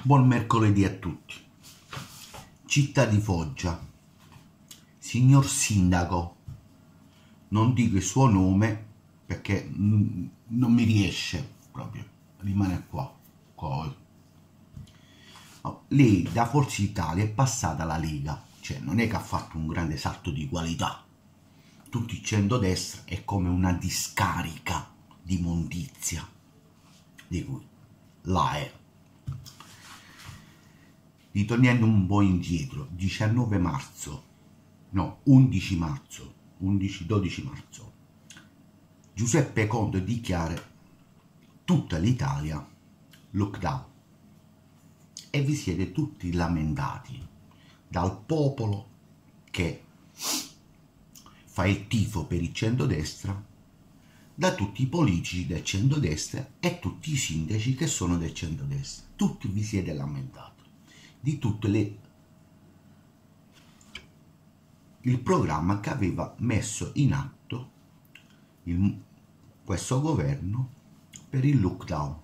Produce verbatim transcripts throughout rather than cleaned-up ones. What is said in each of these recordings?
Buon mercoledì a tutti. Città di Foggia. Signor Sindaco, non dico il suo nome perché non mi riesce proprio, rimane qua. qua. Lei da Forza Italia è passata alla Lega, cioè non è che ha fatto un grande salto di qualità. Tutti il centrodestra è come una discarica di immondizia, di cui là è. Ritornando un po' indietro, diciannove marzo, no, undici marzo, undici dodici marzo, Giuseppe Conte dichiara tutta l'Italia lockdown e vi siete tutti lamentati dal popolo che fa il tifo per il centrodestra, da tutti i politici del centrodestra e tutti i sindaci che sono del centrodestra. Tutti vi siete lamentati di tutte le il programma che aveva messo in atto il, questo governo per il lockdown.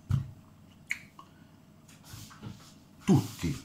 Tutti,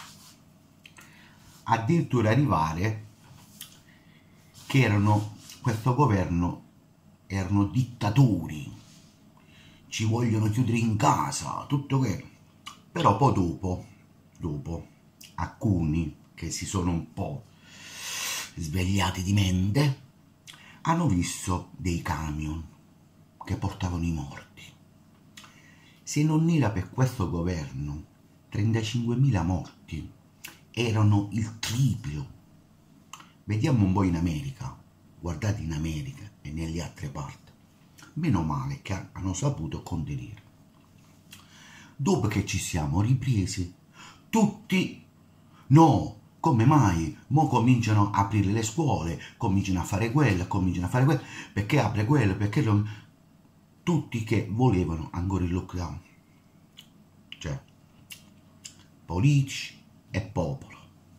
addirittura arrivare che erano questo governo erano dittatori, ci vogliono chiudere in casa, tutto che. Però poi dopo dopo alcuni che si sono un po' svegliati di mente hanno visto dei camion che portavano i morti. Se non era per questo governo, trentacinquemila morti erano il triplo. Vediamo un po' in America, guardate in America e nelle altre parti, meno male che hanno saputo contenere. Dopo che ci siamo ripresi, tutti, no, come mai? Mo cominciano a aprire le scuole, cominciano a fare quello, cominciano a fare quello, perché apre quello, perché lo... tutti che volevano ancora il lockdown, cioè politici e popolo,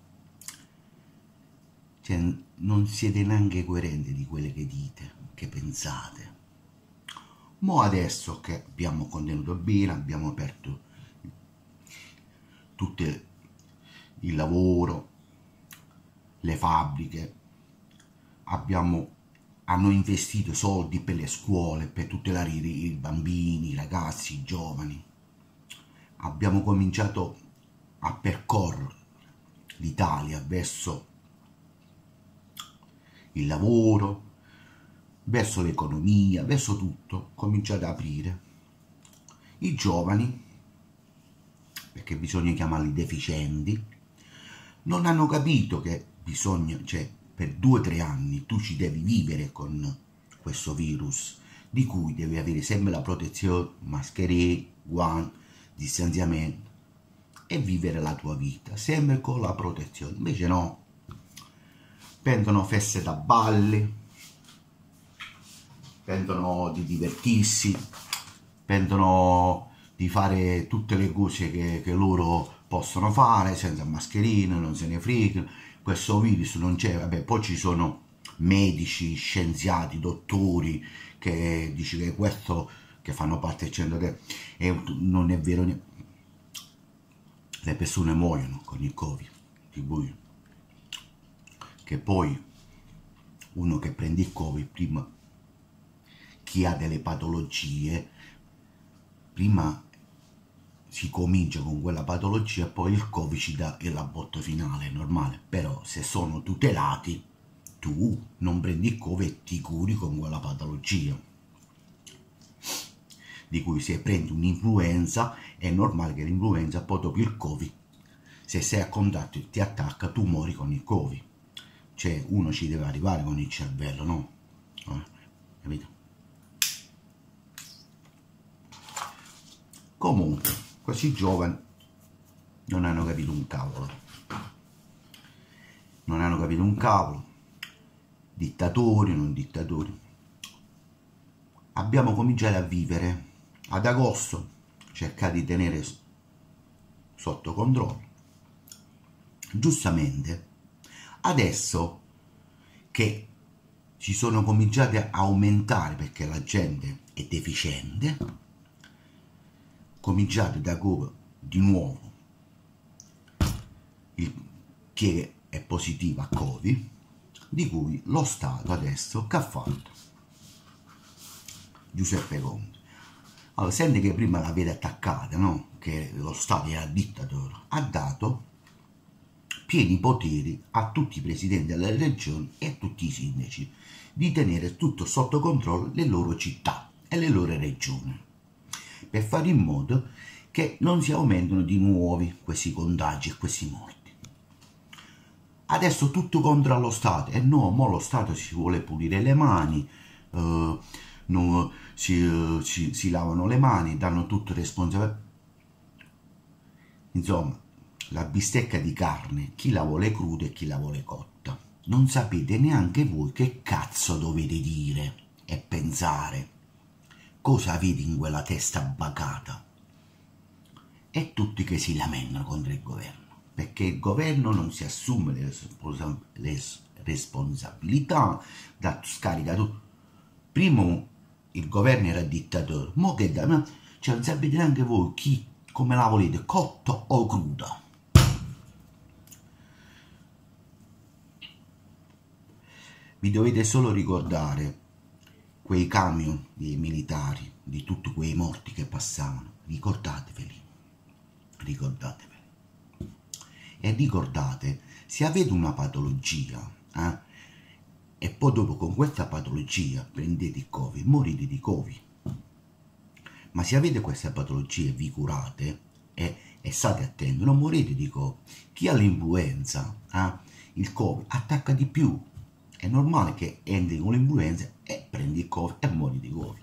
cioè non siete neanche coerenti di quelle che dite, che pensate. Mo adesso che abbiamo contenuto bene, abbiamo aperto tutto il lavoro, le fabbriche, abbiamo, hanno investito soldi per le scuole, per tutelare i, i bambini, i ragazzi, i giovani. Abbiamo cominciato a percorrere l'Italia verso il lavoro, verso l'economia, verso tutto, cominciate ad aprire. I giovani, perché bisogna chiamarli deficienti, non hanno capito che bisogna, cioè per due o tre anni tu ci devi vivere con questo virus, di cui devi avere sempre la protezione, mascherine, guanti, distanziamento e vivere la tua vita, sempre con la protezione. Invece no, prendono feste da balli, pensano di divertirsi, pensano di fare tutte le cose che, che loro possono fare senza mascherine, non se ne fregano, questo virus non c'è. Vabbè, poi ci sono medici, scienziati, dottori che dicono che questo che fanno parte del centrodestra è, non è vero niente. Le persone muoiono con il Covid, di buio. Che poi uno che prende il Covid, prima chi ha delle patologie, prima si comincia con quella patologia e poi il Covid ci dà la botta finale, normale. Però se sono tutelati, tu non prendi il Covid e ti curi con quella patologia. Di cui se prendi un'influenza è normale che l'influenza poi dopo il Covid, se sei a contatto e ti attacca, tu muori con il Covid. Cioè uno ci deve arrivare con il cervello, no? Eh, capito? Comunque, questi giovani non hanno capito un cavolo. Non hanno capito un cavolo. Dittatori, non dittatori. Abbiamo cominciato a vivere ad agosto, cercare di tenere sotto controllo. Giustamente, adesso che ci sono cominciati a aumentare perché la gente è deficiente, cominciate da come di nuovo chi è positivo a Covid, di cui lo Stato adesso che ha fatto? Giuseppe Conte. Allora, senti che prima l'avete attaccata, no? Che lo Stato era dittatore, ha dato pieni poteri a tutti i presidenti delle regioni e a tutti i sindaci di tenere tutto sotto controllo le loro città e le loro regioni, per fare in modo che non si aumentino di nuovo questi contagi e questi morti. Adesso tutto contro lo Stato, e no, mo lo Stato si vuole pulire le mani, eh, no, si, eh, si, si lavano le mani, danno tutto responsabile. Insomma, la bistecca di carne, chi la vuole cruda e chi la vuole cotta. Non sapete neanche voi che cazzo dovete dire e pensare, cosa avete in quella testa bacata. E tutti che si lamentano contro il governo, perché il governo non si assume le, responsa le responsabilità, da scarica tutto. Prima il governo era dittatore, mo che da, cioè non sapete neanche voi chi, come la volete, cotta o cruda. Vi dovete solo ricordare quei camion dei militari, di tutti quei morti che passavano, ricordateveli, ricordateveli. E ricordate, se avete una patologia, eh, e poi dopo con questa patologia prendete il Covid, morite di Covid. Ma se avete questa patologia e vi curate e, e state attenti, non morite di Covid. Chi ha l'influenza, eh, il Covid attacca di più. È normale che entri con l'influenza e prendi il Covid e muori di Covid.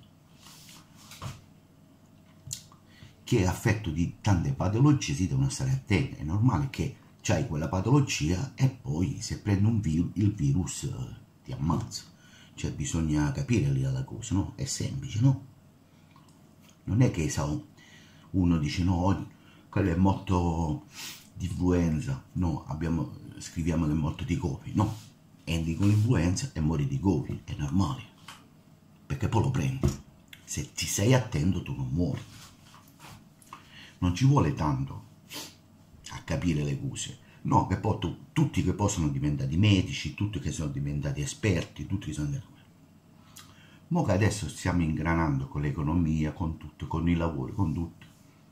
Chi è affetto di tante patologie si devono stare attenti. È normale che c'hai quella patologia e poi se prendi un virus, il virus eh, ti ammazza. Cioè bisogna capire lì la cosa, no? È semplice, no? Non è che sa, uno dice no, quello è morto di influenza, no, abbiamo, scriviamo che è morto di Covid, no. Entri con l'influenza e muori di Covid, è normale, perché poi lo prendi. Se ti sei attento tu non muori. Non ci vuole tanto a capire le cose, no, che poi tu, tutti che poi sono diventati medici, tutti che sono diventati esperti, tutti che sono diventati... Mo che adesso stiamo ingranando con l'economia, con tutto, con i lavori, con tutto.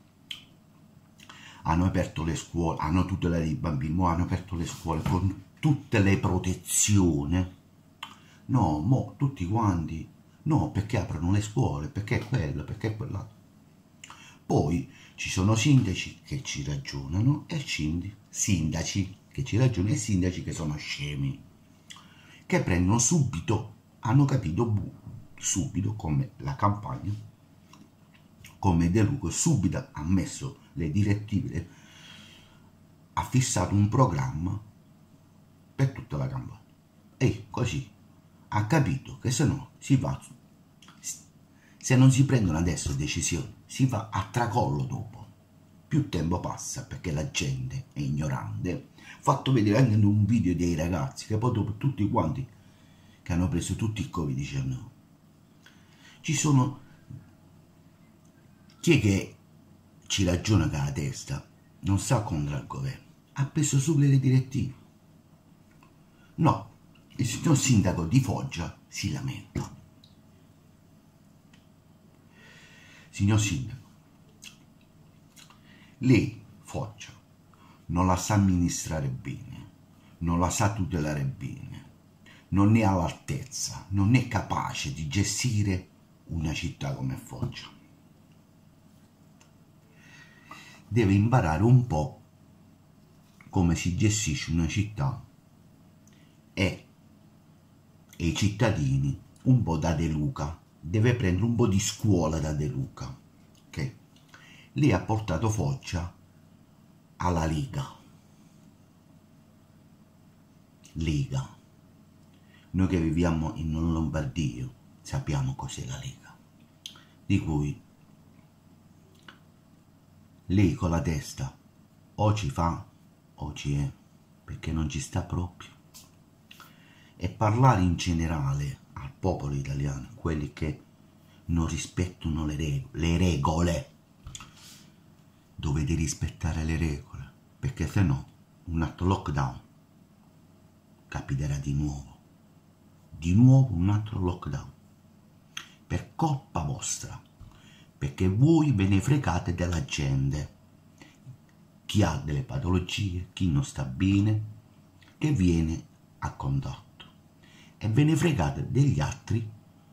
Hanno aperto le scuole, hanno tutelati i bambini, mo hanno aperto le scuole con tutte le protezioni. No, mo tutti quanti, no, perché aprono le scuole, perché è quello, perché è quell'altro. Poi ci sono sindaci che ci ragionano e sindaci che ci ragionano e sindaci che sono scemi, che prendono subito, hanno capito subito come la campagna, come De Luca subito ha messo le direttive, ha fissato un programma per tutta la campagna e così ha capito che se no si va, se non si prendono adesso decisioni si va a tracollo dopo, più tempo passa perché la gente è ignorante. Fatto vedere anche in un video dei ragazzi che poi dopo tutti quanti che hanno preso tutti il Covid diciannove, ci sono chi è che ci ragiona che la testa non sta contro il governo, ha preso subito le direttive. No, il signor sindaco di Foggia si lamenta. Signor sindaco, lei Foggia non la sa amministrare bene, non la sa tutelare bene, non è all'altezza, non è capace di gestire una città come Foggia. Deve imparare un po' come si gestisce una città e, e i cittadini un po' da De Luca, deve prendere un po' di scuola da De Luca, ok? Lei ha portato Foggia alla Lega. Lega. Noi che viviamo in Lombardia sappiamo cos'è la Lega, di cui lei con la testa o ci fa o ci è, perché non ci sta proprio. E parlare in generale al popolo italiano, quelli che non rispettano le regole, le regole, dovete rispettare le regole, perché se no un altro lockdown capiterà di nuovo, di nuovo un altro lockdown, per colpa vostra, perché voi ve ne fregate della gente, chi ha delle patologie, chi non sta bene, che viene a contatto, e ve ne fregate degli altri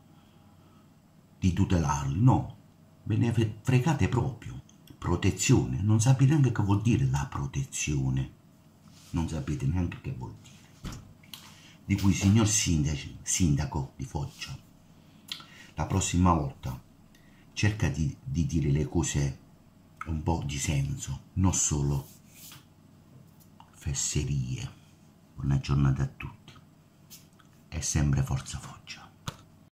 di tutelarli. No, ve ne fregate proprio. Protezione, non sapete neanche che vuol dire la protezione, non sapete neanche che vuol dire. Di cui, signor sindaco, sindaco di Foggia, la prossima volta cerca di, di dire le cose un po' di senso, non solo fesserie. Buona giornata a tutti e sempre Forza Foggia.